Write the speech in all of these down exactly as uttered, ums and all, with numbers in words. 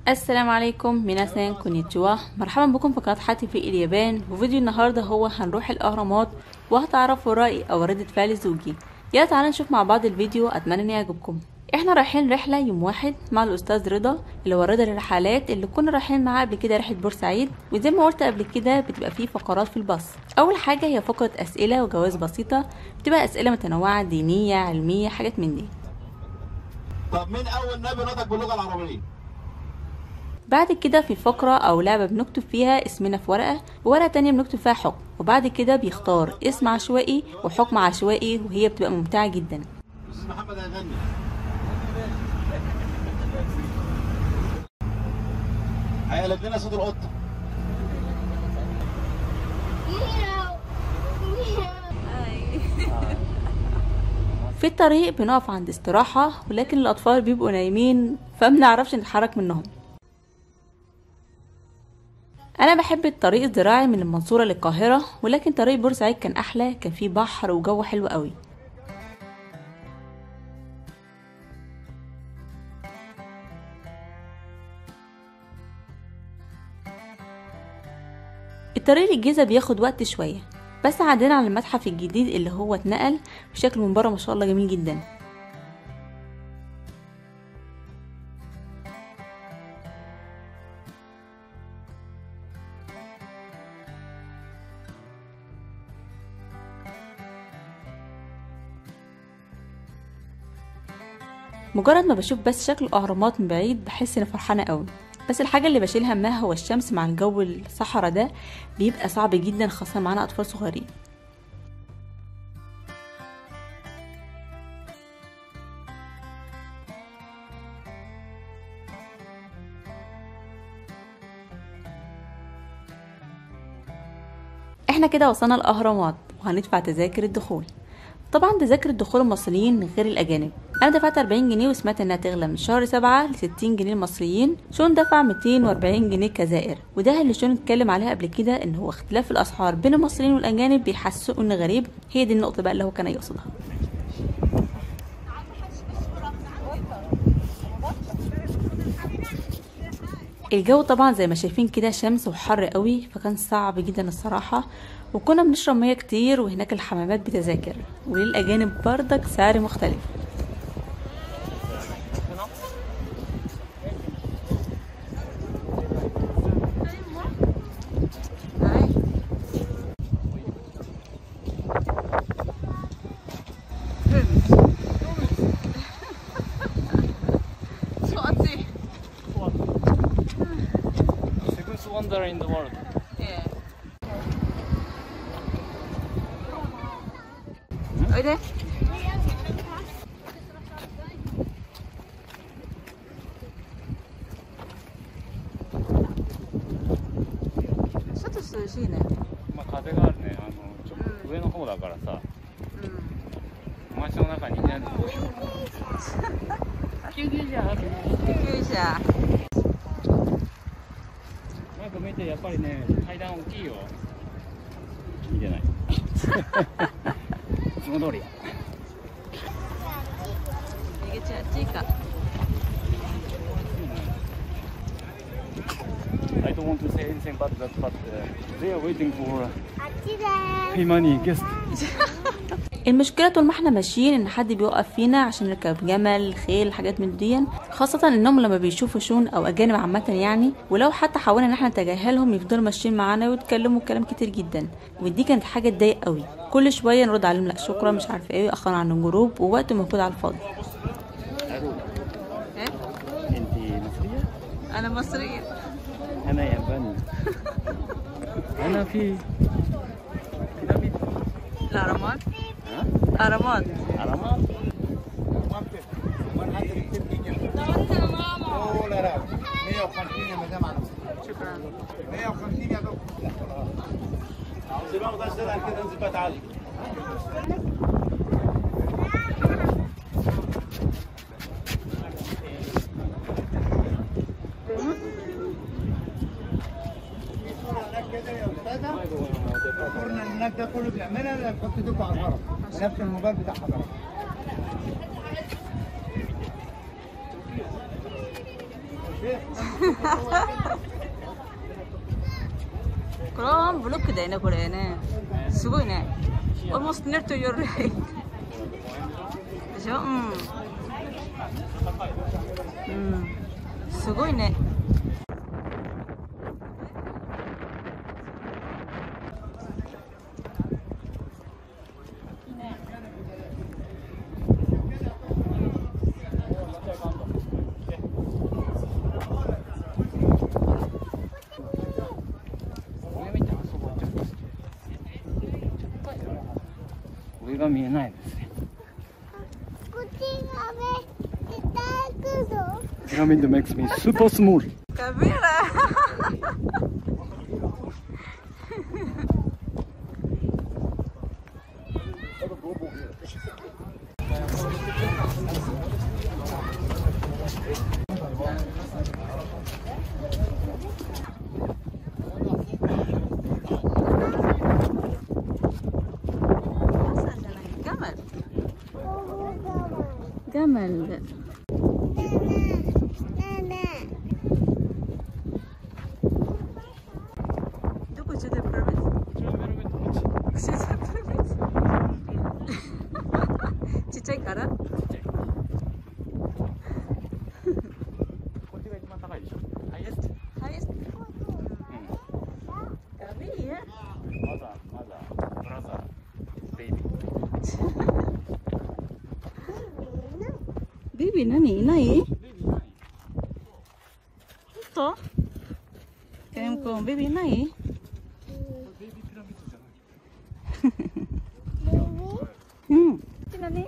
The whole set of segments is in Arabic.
السلام عليكم ميناسان كونيتشوا، مرحبا بكم في قناة حاتي في اليابان. وفيديو النهارده هو هنروح الاهرامات وهتعرفوا رأي او ردة فعل زوجي. يلا تعالى نشوف مع بعض الفيديو، اتمنى ان يعجبكم. احنا رايحين رحله يوم واحد مع الاستاذ رضا اللي هو رضا للرحلات اللي كنا رايحين معاه قبل كده رحله بورسعيد. وزي ما قلت قبل كده بتبقى فيه فقرات في الباص. اول حاجه هي فقره اسئله وجوائز بسيطه، بتبقى اسئله متنوعه دينيه علميه حاجات من دي. طب مين اول نبي نطق باللغه العربيه؟ بعد كده في فقرة أو لعبة بنكتب فيها اسمنا في ورقة، وورقة تانية بنكتب فيها حكم، وبعد كده بيختار اسم عشوائي وحكم عشوائي، وهي بتبقى ممتعة جدا. استاذ محمد هيغني. هيقلب لنا صوت القطة. في الطريق بنقف عند استراحة، ولكن الأطفال بيبقوا نايمين فمنعرفش نتحرك منهم. انا بحب الطريق الزراعي من المنصورة للقاهرة، ولكن طريق بورسعيد كان احلى، كان فيه بحر وجو حلو قوي. الطريق للجيزة بياخد وقت شوية، بس عدينا على المتحف الجديد اللي هو اتنقل بشكل من بره ما شاء الله جميل جدا. مجرد ما بشوف بس شكل الاهرامات من بعيد بحس اني فرحانه قوي، بس الحاجه اللي بشيل همها هو الشمس مع الجو الصحراء ده، بيبقى صعب جدا خاصه معانا اطفال صغيرين. احنا كده وصلنا الاهرامات وهندفع تذاكر الدخول. طبعا تذاكر الدخول المصريين غير الاجانب. انا دفعت أربعين جنيه وسمعت انها تغلى من شهر سبعة ل ستين جنيه المصريين. شون دفع ميتين وأربعين جنيه كجزائر، وده اللي شون اتكلم عليها قبل كده ان هو اختلاف الاسعار بين المصريين والاجانب بيحسوا ان غريب. هي دي النقطه بقى اللي هو كان يقصدها. الجو طبعا زي ما شايفين كده شمس وحر قوي، فكان صعب جدا الصراحه، وكنا بنشرب ميه كتير، وهناك الحمامات بتذاكر، وللاجانب بردك سعر مختلف. Wonder in the world. Yeah. Ở đây. ちょっと涼しいね。 まあ風があるね。あのちょっと上の方だからさ。うん。街の中にいない。救急車。 救急車。 見てやっぱりね、階段大きいよ。見てない。いつも通り。 逃げちゃっちか。 I don't want to say anything but that, but they are waiting for pay money guest. المشكله طول ما احنا ماشيين ان حد بيوقف فينا عشان نركب جمل خيل حاجات من دي، خاصه انهم لما بيشوفوا شون او اجانب عامه يعني، ولو حتى حاولنا ان احنا نتجاهلهم يفضلوا ماشيين معانا ويتكلموا كلام كتير جدا، ودي كانت حاجه تضايق قوي. كل شويه نرد عليهم لا شكرا مش عارفه ايه، اخرنا عن الجروب ووقت موجود على الفاضي. انت مصريه؟ انا مصريه. انا ياباني. انا في بيراميد الاهرامات. اهرامات اهرامات مية وخمسين يا مدام على شكرا. مية وخمسين يا دكتور. سيبها ما تشتغل كده انزل بقى تعالي. الفرن اللي هناك ده كله بنعملها نحط ايدكم على الهرم نفس الموبايل بتاع حضرتك. これはブロックだよね、これね。すごいね。almost near to your right。でしょ？うん。うん。すごいね。 上が見えないですね。 こっちがめ、いただくぞ。 ピラミッド makes me super small。 カメラ。جمل. دوكو شو ده بيراميد؟ شو ده بيراميد؟ちっちゃいから？こっちが一番高いでしょ。Highest? Highest? ガビーや。マザー、マザー、ブラザー、ベイビー。ベビー何いない？本当？ケレム君ベビーいない？ベビーピラミッドじゃない。うん。何？何？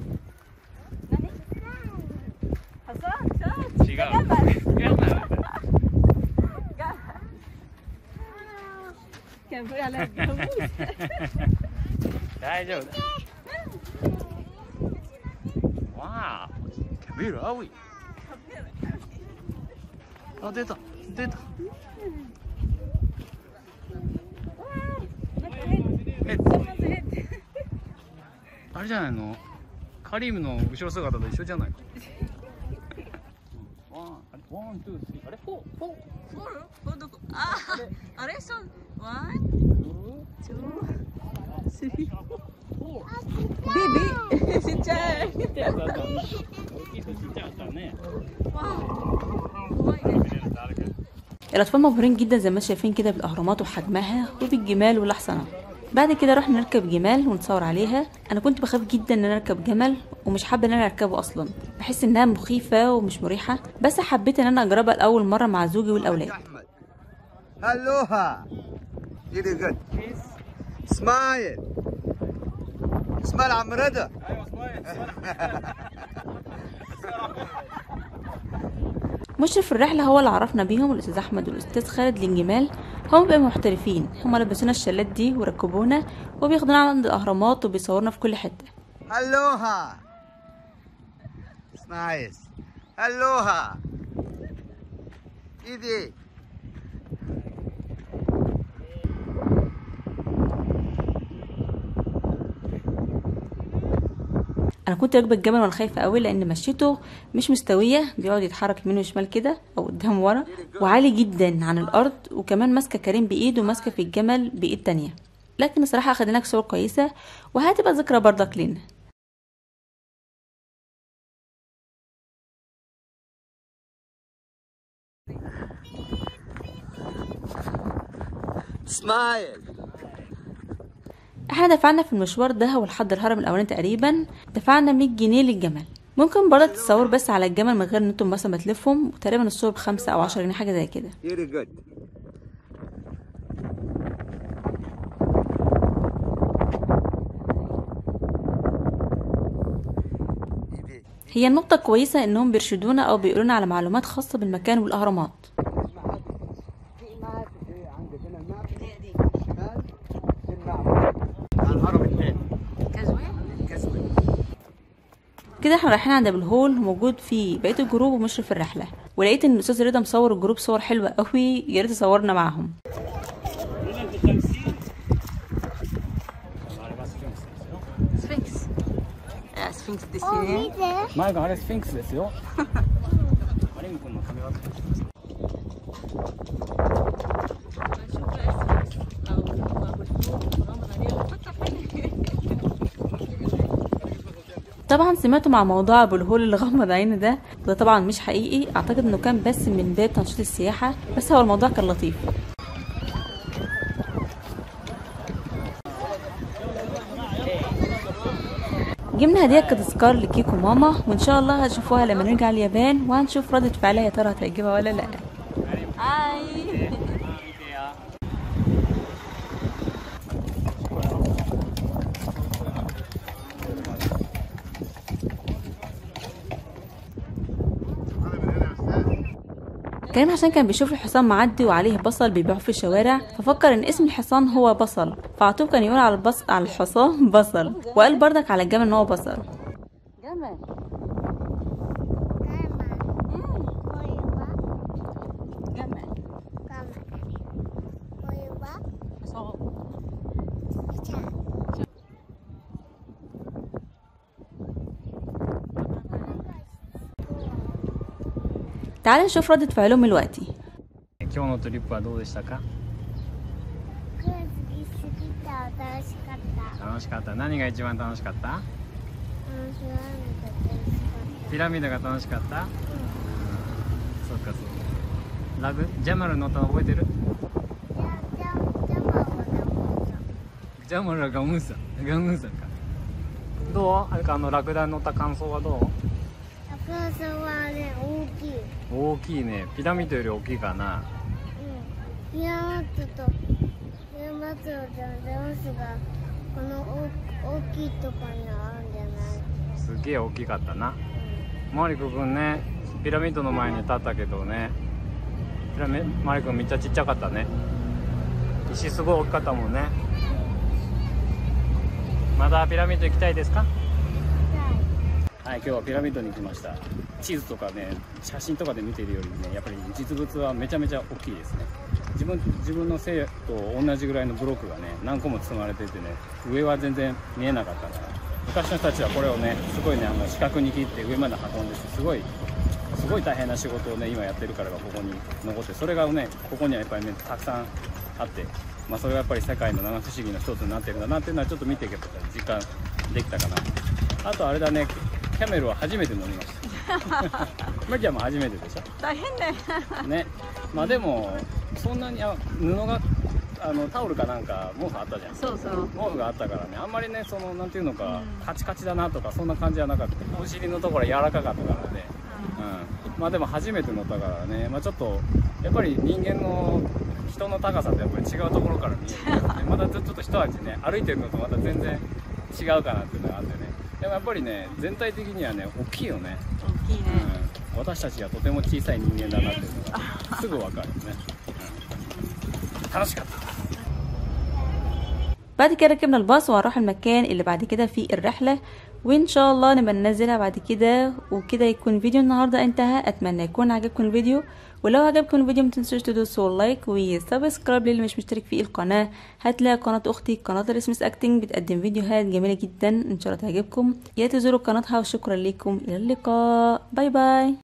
ハサン？違う。ガマル。ガマル。ガマル。大丈夫。わあ。Where are we? あ、出た出た。え、あれじゃないの？カリームの後ろ姿と一緒じゃない？ワン、ワン、ツー、スリー、あれ、フォー、フォー、フォー、フォーどこ？あ、あれ、そう、ワン、ツー、スリー、フォー。ベビー、ちっちゃい。الأطفال مبهورين جدا زي ما شايفين كده بالأهرامات وحجمها وبالجمال والأحصنة. بعد كده رحنا نركب جمال ونتصور عليها. أنا كنت بخاف جدا إن أنا أركب جمل ومش حابة إن أنا أركبه أصلا، بحس إنها مخيفة ومش مريحة، بس حبيت إن أنا أجربها لأول مرة مع زوجي والأولاد. هلوها very good smile smile عم رضا. مشرف الرحله هو اللي عرفنا بيهم الاستاذ احمد والاستاذ خالد الجمال. هم بقوا محترفين، هم لبسونا الشلات دي وركبونا وبياخدونا عند الاهرامات وبيصورنا في كل حته. هلوها نايس هلوها ايدي. انا كنت راكبه الجمل وانا خايفه قوي لان مشيته مش مستويه، بيقعد يتحرك يمين وشمال كده او قدام ورا وعالي جدا عن الارض، وكمان ماسكه كريم بايد وماسكه في الجمل بايد تانية. لكن الصراحه اخدنا لك صور كويسه وهتبقى ذكرى برضك لينا. سمايل. احنا دفعنا في المشوار ده ولحد الهرم الاولاني تقريبا دفعنا مية جنيه للجمل. ممكن برضه تتصور بس على الجمل من غير ان انتم مثلا ما تلفهم، وتقريبا الصور بخمسة او عشرة جنيه حاجه زي كده. هي النقطه كويسه انهم بيرشدونا او بيقولونا على معلومات خاصه بالمكان والاهرامات. كده احنا رايحين عند ابو الهول، موجود فيه بقيه الجروب ومشرف الرحله، ولقيت ان الاستاذ رضا مصور الجروب صور حلوه قوي، يا ريت صورنا معاهم. سفنكس. اه سفنكسですね。前があれスフィンクスですよ。マリン君の髪型。 طبعا سمعتوا مع موضوع ابو الهول اللي غمض عينه ده، وده طبعا مش حقيقي، اعتقد انه كان بس من باب تنشيط السياحه، بس هو الموضوع كان لطيف. جبنا هديه كتذكار لكيكو ماما، وان شاء الله هتشوفوها لما نرجع اليابان، وهنشوف ردة فعلها يا ترى هتعجبها ولا لا. هاي. كريم عشان كان بيشوف الحصان معدي وعليه بصل بيبيعوه في الشوارع، ففكر ان اسم الحصان هو بصل، فعطوه كان يقول على البص على الحصان بصل، وقال بردك على الجمل ان هو بصل. جمل. تعالوا نشوف ردة فعلهم دلوقتي. 今日のトリップはどうでしたか？楽しかった。何が一番楽しかった？ピラミッドが楽しかった？うん、そっかそっか。ラグジャマル乗ったの覚えてる？ジャマルはガムーサガムーサか。どう？あれか、あのラクダに乗った感想はどう？ラクダはね、大きい。大きいね。ピラミッドより大きいかな。うん。ピラミッドとピラミッドとゼウスがこの大きいところにあるんじゃない？すげえ大きかったな。うん、マリコ君ね、ピラミッドの前に立ったけどね、ピラミマリコ君めっちゃちっちゃかったね。石すごい大きかったもんね。まだピラミッド行きたいですか？はい、今日はピラミッドに来ました。地図とかね、写真とかで見てるよりね、やっぱり実物はめちゃめちゃ大きいですね。自分自分の背と同じぐらいのブロックがね、何個も積まれててね、上は全然見えなかったから、昔の人たちはこれをね、すごいね、あの四角に切って上まで運んでて、すごいすごい大変な仕事をね、今やってるからがここに残って、それがね、ここにはやっぱりね、たくさんあって、まあ、それがやっぱり世界の七不思議の一つになってるんだなっていうのはちょっと見ていけば実感できたかな。あとあれだね、キャメルは初めて乗りました。マキちゃんも初めてでしょ。 大変だよね。まあでもそんなにあ布があのタオルかなんか毛布あったじゃん。 そうそう。 毛布があったからね、あんまりね、そのなんていうのか、うん、カチカチだなとかそんな感じはなかった。お尻のところ柔らかかったからね。うん。うん、まあでも初めて乗ったからね、まあちょっとやっぱり人間の人の高さとやっぱり違うところから見える、ね、またちょっと一味ね、歩いてるのとまた全然違うかなっていうのがあってね。でもやっぱりね、全体的にはね、大きいよね。 大きいね。 うん、私たちはとても小さい人間だなっていうのがすぐ分かるね。うん、楽しかった。 بعد كده ركبنا الباص وهنروح المكان اللي بعد كده في الرحلة، وان شاء الله نبقى ننزلها بعد كده. وكده يكون فيديو النهارده انتهى. اتمنى يكون عجبكم الفيديو، ولو عجبكم الفيديو متنسوش تدوسوا لايك وسبسكرايب للي مش مشترك في القناه. هتلاقي قناه اختي قناه الرسمس اكتنج بتقدم فيديوهات جميله جدا، ان شاء الله تعجبكم. يا تزوروا قناتها، وشكرا لكم. الى اللقاء، باي باي.